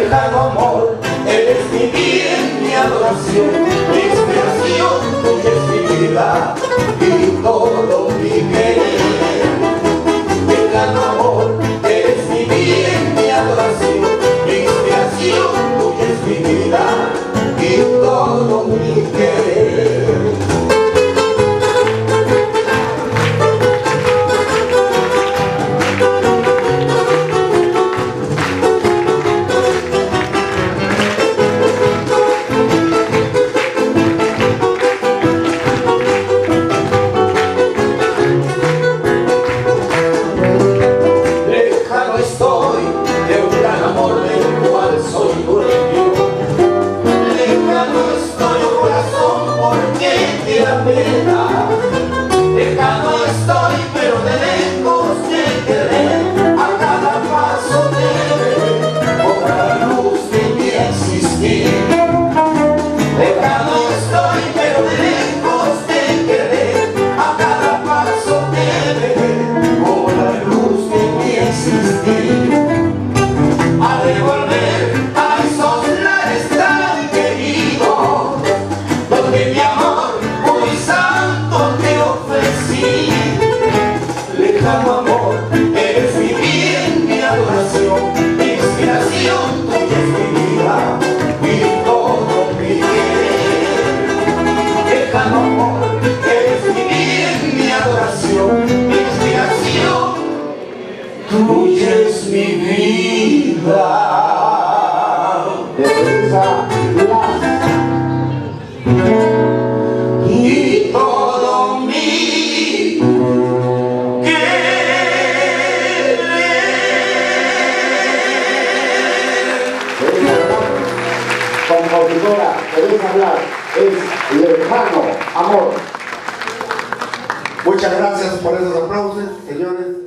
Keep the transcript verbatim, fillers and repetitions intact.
lejano amor, eres mi bien, mi adoración, mi inspiración, tuya es mi vida y todo mi querer. Lejano amor, eres mi bien, mi adoración, mi inspiración, tuya es mi vida y todo mi querer. Lejano estoy, pero de lejos te quedé, a cada paso te veré, como la luz de mi existir. Lejano estoy, pero de lejos te quedé, a cada paso te veré, como la luz de mi existir. A devolver a esos lares tan queridos, donde mi amor muy santo te ofrecí. Lejano amor, eres mi bien, mi adoración, mi inspiración, tuya es mi vida y todo mi querer. Lejano amor, eres mi bien, mi adoración, mi inspiración, tuya es mi vida. Y todo mi querer. Compositora, Teresa Blas, es Lejano Amor. Muchas gracias por esos aplausos, señores.